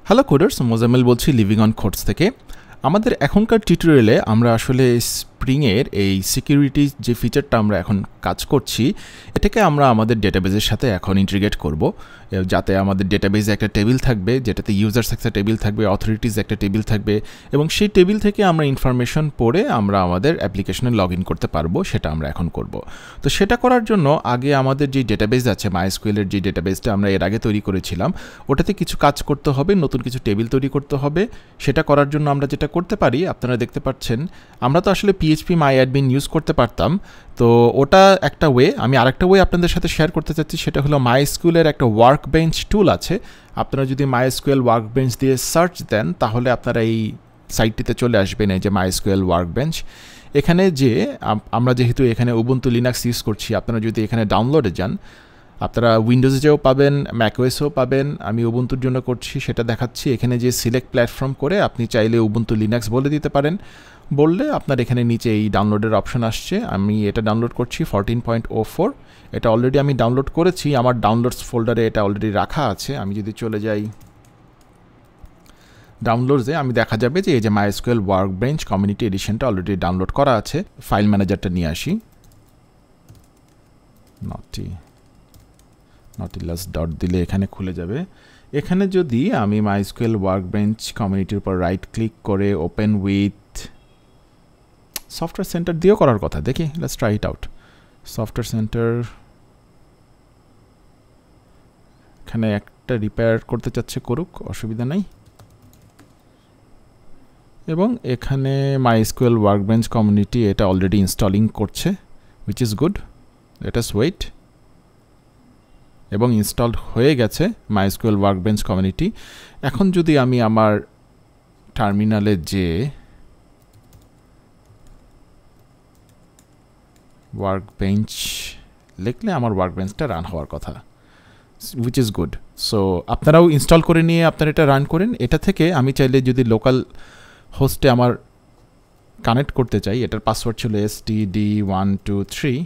Hello coders, Mozammel বলছি living on codes থেকে। আমাদের এখনকার টিউটোরিয়ালে আমরা আসলে স্প্রিংয়ের এই সিকিউরিটি যে ফিচারটা আমরা এখন কাজ করছি, এটাকে আমরা আমাদের ডেটাবেজের সাথে এখন ইন্টিগ্রেট করব, যাতে আমাদের ডেটাবেজে একটা টেবিল থাকবে, যেটাতে ইউজার্স একটা টেবিল থাকবে, অথরিটিস একটা টেবিল থাকবে, এবং সেই টেবিল থেকে আমরা ইনফরমেশন পড়ে আমরা আমাদের অ্যাপ্লিকেশনে লগ ইন করতে পারবো। সেটা আমরা এখন করব। তো সেটা করার জন্য আগে আমাদের যে ডেটাবেজ আছে, MySQL এর যে ডেটাবেজটা আমরা এর আগে তৈরি করেছিলাম, ওটাতে কিছু কাজ করতে হবে, নতুন কিছু টেবিল তৈরি করতে হবে। সেটা করার জন্য আমরা যেটা করতে পারি, আপনারা দেখতে পাচ্ছেন, আমরা তো আসলে PHP MyAdmin ইউজ করতে পারতাম। তো ওটা একটা ওয়ে। আমি আরেকটা ওয়ে আপনাদের সাথে শেয়ার করতে চাচ্ছি, সেটা হলো MySQL এর একটা Workbench টুল আছে। আপনারা যদি MySQL Workbench দিয়ে সার্চ দেন, তাহলে আপনারা এই সাইটটিতে চলে আসবেন, এই যে MySQL Workbench। এখানে যে আমরা যেহেতু এখানে উবুন্টু লিনাক্স ইউজ করছি, আপনারা যদি এখানে ডাউনলোডে যান, আপনারা উইন্ডোজেও পাবেন, ম্যাকওএসেও পাবেন। আমি উবুন্টুর জন্য করছি, সেটা দেখাচ্ছি। এখানে যে সিলেক্ট প্ল্যাটফর্ম করে আপনি চাইলে উবুন্টু লিনাক্স বলে দিতে পারেন। বললে আপনার এখানে নিচে এই ডাউনলোডের অপশন আসছে। আমি এটা ডাউনলোড করছি 14.04। এটা অলরেডি আমি ডাউনলোড করেছি, আমার ডাউনলোডস ফোল্ডারে এটা অলরেডি রাখা আছে। আমি যদি চলে যাই ডাউনলোডসে, আমি দেখা যাবে যে এই যে MySQL Workbench কমিউনিটি এডিশনটা অলরেডি ডাউনলোড করা আছে। ফাইল ম্যানেজারটা নিয়ে আসি, নটিলাস ডট দিলে এখানে খুলে যাবে। এখানে যদি আমি MySQL Workbench কমিউনিটির উপর রাইট ক্লিক করে ওপেন উইথ সফটওয়্যার সেন্টার দিয়েও করার কথা, দেখি, let's try it out. Software centre, এখানে একটা রিপেয়ার করতে চাচ্ছে, করুক, অসুবিধা নাই। এবং এখানে MySQL Workbench কমিউনিটি এটা অলরেডি ইনস্টলিং করছে, which is good. Let us wait. এবং ইনস্টলড হয়ে গেছে MySQL Workbench কমিউনিটি। এখন যদি আমি আমার টার্মিনালে যে ওয়ার্কবেঞ্চ লিখলে আমার ওয়ার্কবেঞ্চটা রান হওয়ার কথা, হুইচ ইজ গুড। সো আপনারাও ইনস্টল করে নিয়ে আপনারা এটা রান করেন। এটা থেকে আমি চাইলে যদি লোকাল হোস্টে আমার কানেক্ট করতে চাই, এটার পাসওয়ার্ড ছিল std123।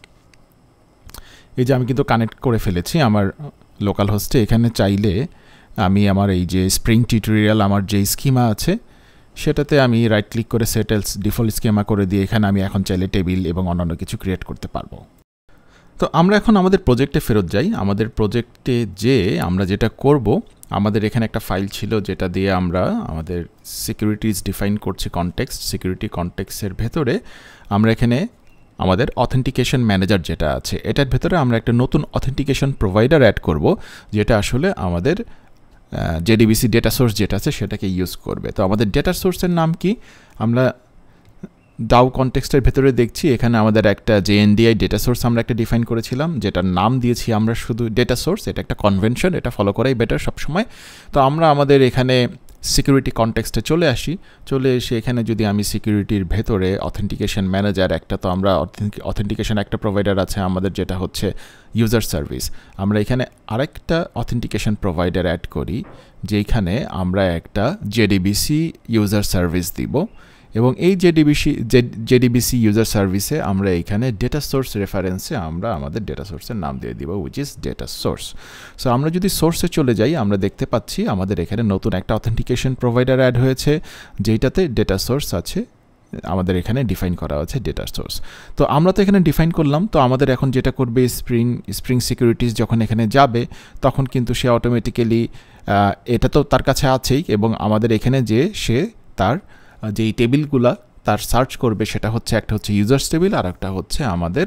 এই যে আমি কিন্তু কানেক্ট করে ফেলেছি আমার লোকাল হোস্টে। এখানে চাইলে আমি আমার এই যে স্প্রিং টিউটোরিয়াল আমার যে স্কিমা আছে, সেটাতে আমি রাইট ক্লিক করে সেটেলস ডিফল্ট স্কিমা করে দিয়ে এখানে আমি এখন চাইলে টেবিল এবং অন্যান্য কিছু ক্রিয়েট করতে পারবো। তো আমরা এখন আমাদের প্রজেক্টে ফেরত যাই। আমাদের প্রজেক্টে যে আমরা যেটা করব, আমাদের এখানে একটা ফাইল ছিল যেটা দিয়ে আমরা আমাদের সিকিউরিটিজ ডিফাইন করছি, কনটেক্সট, সিকিউরিটি কনটেক্সটের ভেতরে আমরা এখানে আমাদের অথেন্টিকেশন ম্যানেজার যেটা আছে, এটার ভেতরে আমরা একটা নতুন অথেন্টিকেশন প্রোভাইডার অ্যাড করব, যেটা আসলে আমাদের JDBC ডেটা সোর্স যেটা আছে সেটাকে ইউজ করবে। তো আমাদের ডেটা সোর্সের নাম কি, আমরা ডাউ কনটেক্সটের ভেতরে দেখছি এখানে আমাদের একটা JNDI ডেটা সোর্স আমরা একটা ডিফাইন করেছিলাম, যেটার নাম দিয়েছি আমরা শুধু ডেটা সোর্স। এটা একটা কনভেনশন, এটা ফলো করাই বেটার সবসময়। তো আমরা আমাদের এখানে সিকিউরিটি কনটেক্সটে চলে আসি। চলে এসে এখানে যদি আমি সিকিউরিটির ভেতরে অথেন্টিকেশন ম্যানেজার একটা, তো আমরা অথেন্টিকেশন একটা প্রোভাইডার আছে আমাদের, যেটা হচ্ছে ইউজার সার্ভিস। আমরা এখানে আরেকটা অথেন্টিকেশন প্রোভাইডার অ্যাড করি, যেখানে আমরা একটা JDBC ইউজার সার্ভিস দিব। এবং এই JDBC ইউজার সার্ভিসে আমরা এখানে ডেটা সোর্স রেফারেন্সে আমরা আমাদের ডেটা সোর্সের নাম দিয়ে দিব, which is data source. So আমরা যদি সোর্সে চলে যাই, আমরা দেখতে পাচ্ছি আমাদের এখানে নতুন একটা অথেন্টিকেশন প্রোভাইডার অ্যাড হয়েছে, যেটাতে ডেটা সোর্স আছে, আমাদের এখানে ডিফাইন করা আছে ডেটা সোর্স। তো আমরা তো এখানে ডিফাইন করলাম। তো আমাদের এখন যেটা করবে, স্প্রিং সিকিউরিটিজ যখন এখানে যাবে, তখন কিন্তু সে অটোমেটিক্যালি, এটা তো তার কাছে আছেই, এবং আমাদের এখানে যে সে তার যেই টেবিলগুলা তার সার্চ করবে, সেটা হচ্ছে একটা হচ্ছে ইউজার্স টেবিল, আর একটা হচ্ছে আমাদের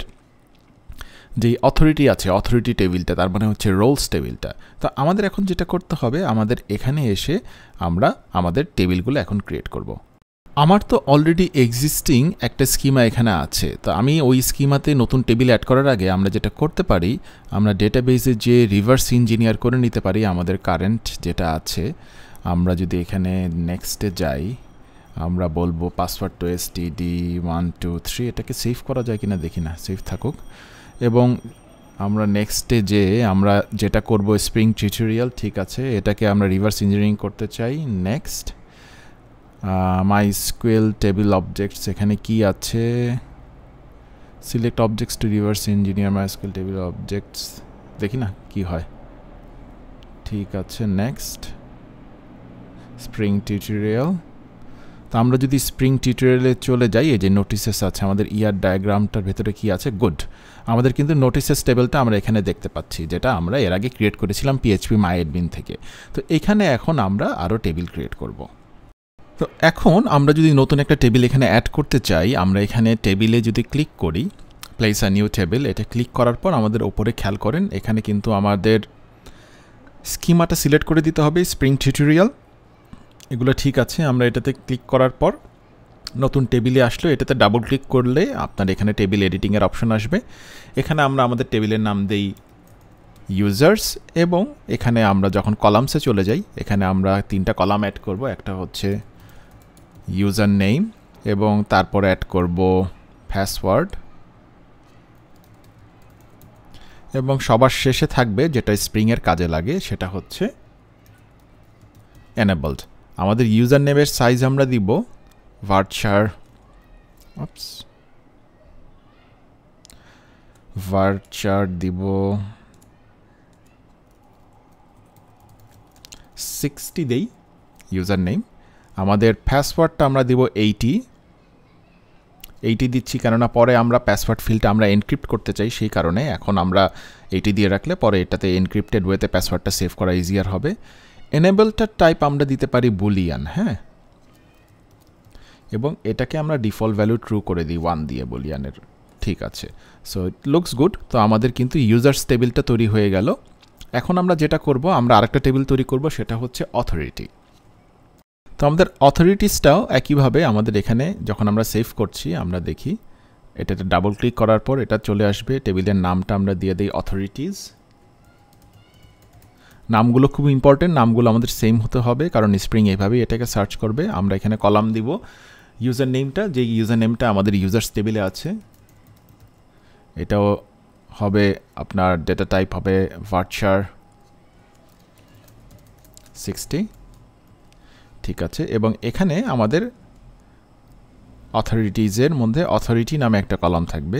যেই অথরিটি আছে, অথরিটি টেবিলটা, তার মানে হচ্ছে রোলস টেবিলটা। তো আমাদের এখন যেটা করতে হবে, আমাদের এখানে এসে আমরা আমাদের টেবিলগুলো এখন ক্রিয়েট করব। আমার তো অলরেডি এক্সিস্টিং একটা স্কিমা এখানে আছে। তো আমি ওই স্কিমাতে নতুন টেবিল অ্যাড করার আগে আমরা যেটা করতে পারি, আমরা ডেটাবেসে যে রিভার্স ইঞ্জিনিয়ার করে নিতে পারি আমাদের কারেন্ট যেটা আছে। আমরা যদি এখানে নেক্সটে যাই, আমরা বলবো পাসওয়ার্ড টু std123। এটাকে সেভ করা যায় কিনা দেখি না, সেভ থাকুক। এবং আমরা নেক্সটে যে আমরা যেটা করব, স্প্রিং টিউটোরিয়াল, ঠিক আছে, এটাকে আমরা রিভার্স ইঞ্জিনিয়ারিং করতে চাই। নেক্সট MySQL টেবিল অবজেক্টস, এখানে কি আছে, select objects to reverse engineer MySQL table objects, দেখি না কি হয়। ঠিক আছে, নেক্সট। Spring tutorial. তো আমরা যদি স্প্রিং টিউটোরিয়ালে চলে যাই, এই যে নোটিসেস আছে আমাদের ইয়ার ডায়াগ্রামটার ভেতরে কি আছে, গুড, আমাদের কিন্তু নোটিসেস টেবিলটা আমরা এখানে দেখতে পাচ্ছি, যেটা আমরা এর আগে ক্রিয়েট করেছিলাম পিএইচপি মাইএডমিন থেকে। তো এখানে এখন আমরা আরও টেবিল ক্রিয়েট করব। তো এখন আমরা যদি নতুন একটা টেবিল এখানে অ্যাড করতে চাই, আমরা এখানে টেবিলে যদি ক্লিক করি, প্লেস আ নিউ টেবিল, এটা ক্লিক করার পর আমাদের ওপরে খেয়াল করেন এখানে কিন্তু আমাদের স্কিমাটা সিলেক্ট করে দিতে হবে, স্প্রিং টিউটোরিয়াল, এগুলো ঠিক আছে। আমরা এটাতে ক্লিক করার পর নতুন টেবিলে আসলো, এটাতে ডাবল ক্লিক করলে আপনার এখানে টেবিল এডিটিংয়ের অপশন আসবে। এখানে আমরা আমাদের টেবিলের নাম দেই ইউজার্স, এবং এখানে আমরা যখন কলামসে চলে যাই, এখানে আমরা 3টা কলাম অ্যাড করব। একটা হচ্ছে ইউজার নেম, এবং তারপর অ্যাড করব পাসওয়ার্ড, এবং সবার শেষে থাকবে যেটা স্প্রিংয়ের কাজে লাগে, সেটা হচ্ছে এনেবলড। আমাদের ইউজার নেমের সাইজ আমরা দিব ভার্চার দিব 60 দেই ইউজার নেম। আমাদের পাসওয়ার্ডটা আমরা দিব 80 দিচ্ছি, কেননা পরে আমরা পাসওয়ার্ড ফিল্ডটা আমরা এনক্রিপ্ট করতে চাই, সেই কারণে এখন আমরা 80 দিয়ে রাখলে পরে এটাতে এনক্রিপ্টেড ওয়েতে পাসওয়ার্ডটা সেভ করা ইজিয়ার হবে। এনেবলটার টাইপ আমরা দিতে পারি বুলিয়ান, হ্যাঁ, এবং এটাকে আমরা ডিফল্ট ভ্যালু ট্রু করে দিই 1 দিয়ে বুলিয়ানের, ঠিক আছে। So it looks good. তো আমাদের কিন্তু ইউজার্স টেবিলটা তৈরি হয়ে গেল। এখন আমরা যেটা করব, আমরা আরেকটা টেবিল তৈরি করব, সেটা হচ্ছে অথরিটি। তো আমাদের অথরিটিসটাও একইভাবে আমাদের এখানে যখন আমরা সেভ করছি, আমরা দেখি এটাতে ডাবল ক্লিক করার পর এটা চলে আসবে, টেবিলের নামটা আমরা দিয়ে দিই অথরিটিস। নামগুলো খুব ইম্পর্টেন্ট, নামগুলো আমাদের সেম হতে হবে, কারণ স্প্রিং এইভাবেই এটাকে সার্চ করবে। আমরা এখানে কলাম দিব ইউজার নেমটা, যে ইউজার নেমটা আমাদের ইউজার্স টেবিলে আছে, এটাও হবে আপনার ডেটা টাইপ হবে ভার্চার 60, ঠিক আছে। এবং এখানে আমাদের অথরিটিজের মধ্যে অথরিটি নামে একটা কলাম থাকবে,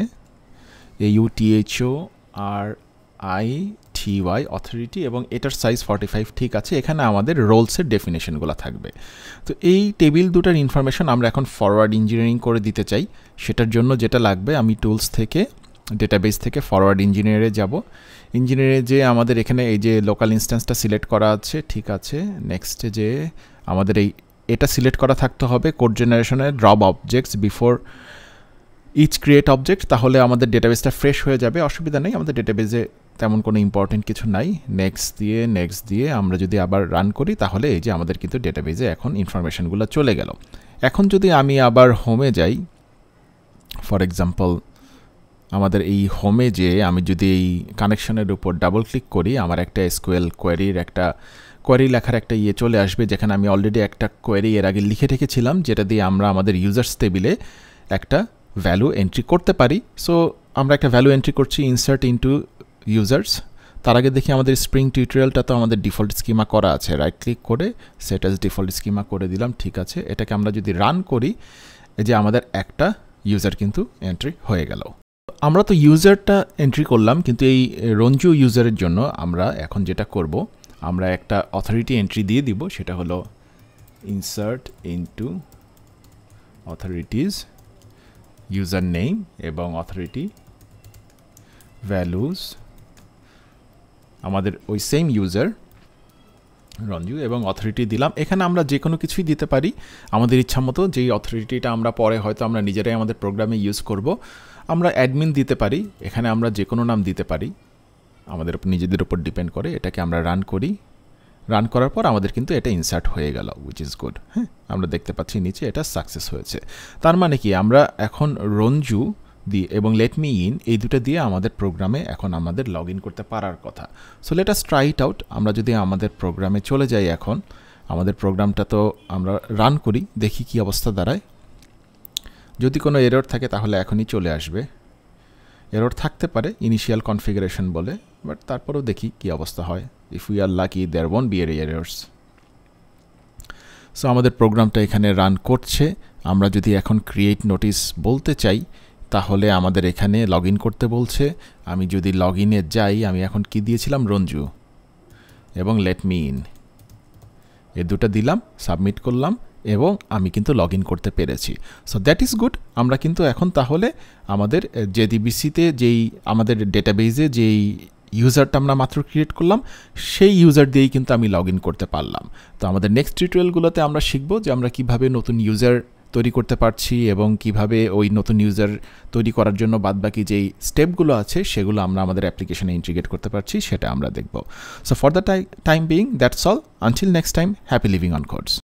AUTHORITY অথরিটি, এবং এটার সাইজ 45, ঠিক আছে। এখানে আমাদের রোলসের ডেফিনেশনগুলো থাকবে। তো এই টেবিল দুটার ইনফরমেশন আমরা এখন ফরওয়ার্ড ইঞ্জিনিয়ারিং করে দিতে চাই। সেটার জন্য যেটা লাগবে, আমি টুলস থেকে ডেটাবেস থেকে ফরওয়ার্ড ইঞ্জিনিয়ারে যাব। ইঞ্জিনিয়ারে যে আমাদের এখানে এই যে লোকাল ইনস্ট্যান্সটা সিলেক্ট করা আছে, ঠিক আছে। নেক্সটে যে আমাদের এটা সিলেক্ট করা থাকতে হবে কোড জেনারেশনের drop objects before each create object, তাহলে আমাদের ডেটাবেসটা ফ্রেশ হয়ে যাবে, অসুবিধা নেই। আমাদের ডেটাবেসে তেমন কোনো ইম্পর্টেন্ট কিছু নাই। নেক্সট দিয়ে আমরা যদি আবার রান করি, তাহলে এই যে আমাদের কিন্তু ডেটাবেসে এখন ইনফরমেশনগুলো চলে গেল। এখন যদি আমি আবার হোমে যাই, ফর এক্সাম্পল আমাদের এই হোমে যে আমি যদি এই কানেকশনের উপর ডাবল ক্লিক করি, আমার একটা এসকিউএল কোয়েরি লেখার একটা চলে আসবে, যেখানে আমি অলরেডি একটা কোয়েরি এর আগে লিখে রেখেছিলাম, যেটা দিয়ে আমরা আমাদের ইউজার্স টেবিলে একটা ভ্যালু এন্ট্রি করতে পারি। সো আমরা একটা ভ্যালু এন্ট্রি করছি, ইনসার্ট ইনটু ইউজার্স। তার আগে দেখি আমাদের স্প্রিং টিউটোরিয়ালটা তো আমাদের ডিফল্ট স্কিমা করা আছে, রাইট ক্লিক করে সেট অ্যাজ ডিফল্ট স্কিমা করে দিলাম, ঠিক আছে। এটাকে আমরা যদি রান করি, এই যে আমাদের একটা ইউজার কিন্তু এন্ট্রি হয়ে গেল। আমরা তো ইউজারটা এন্ট্রি করলাম, কিন্তু এই রঞ্জু ইউজারের জন্য আমরা এখন যেটা করব, আমরা একটা অথরিটি এন্ট্রি দিয়ে দিব, সেটা হলো insert into authorities user name এবং অথরিটি ভ্যালুজ আমাদের ওই সেম ইউজার রঞ্জু, এবং অথরিটি দিলাম। এখানে আমরা যে কোনো কিছুই দিতে পারি আমাদের ইচ্ছা মতো। যেই অথরিটিটা আমরা পরে হয়তো আমরা নিজেরাই আমাদের প্রোগ্রামে ইউজ করব, আমরা অ্যাডমিন দিতে পারি, এখানে আমরা যে কোনো নাম দিতে পারি, আমাদের নিজেদের উপর ডিপেন্ড করে। এটাকে আমরা রান করি, রান করার পর আমাদের কিন্তু এটা ইনসার্ট হয়ে গেল, উইচ ইজ গুড। হ্যাঁ, আমরা দেখতে পাচ্ছি নিচে এটা সাকসেস হয়েছে। তার মানে কি, আমরা এখন রঞ্জু দিয়ে এবং লেট মি ইন, এই দুটো দিয়ে আমাদের প্রোগ্রামে এখন আমাদের লগ ইন করতে পারার কথা। So let us try it out. আমরা যদি আমাদের প্রোগ্রামে চলে যাই, এখন আমাদের প্রোগ্রামটা তো আমরা রান করি, দেখি কি অবস্থা দাঁড়ায়। যদি কোনো এরর থাকে তাহলে এখনই চলে আসবে, এরর থাকতে পারে ইনিশিয়াল কনফিগারেশন বলে, বাট তারপরেও দেখি কি অবস্থা হয়। If we are lucky there won't be any errors. So আমাদের প্রোগ্রামটা এখানে রান করছে। আমরা যদি এখন ক্রিয়েট নোটিস বলতে চাই, তাহলে আমাদের এখানে লগ ইন করতে বলছে। আমি যদি লগ ইনে যাই, আমি এখন কি দিয়েছিলাম, রঞ্জু, এবং লেট মি ইন, এই দুটো দিলাম, সাবমিট করলাম এবং আমি কিন্তু লগ ইন করতে পেরেছি। So that is good. আমরা কিন্তু এখন তাহলে আমাদের জেডিবিসিতে যেই আমাদের ডেটাবেজে যেই ইউজারটা আমরা মাত্র ক্রিয়েট করলাম সেই ইউজার দিয়েই কিন্তু আমি লগ ইন করতে পারলাম। তো আমাদের নেক্সট টিউটোরিয়ালগুলোতে আমরা শিখব যে আমরা কিভাবে নতুন ইউজার তৈরি করতে পারছি এবং কিভাবে ওই নতুন ইউজার তৈরি করার জন্য বাদবাকি যেই স্টেপগুলো আছে সেগুলো আমরা আমাদের অ্যাপ্লিকেশনে ইন্টিগ্রেট করতে পারছি সেটা আমরা দেখব। So for the time being that's all. Until next time, happy living on codes.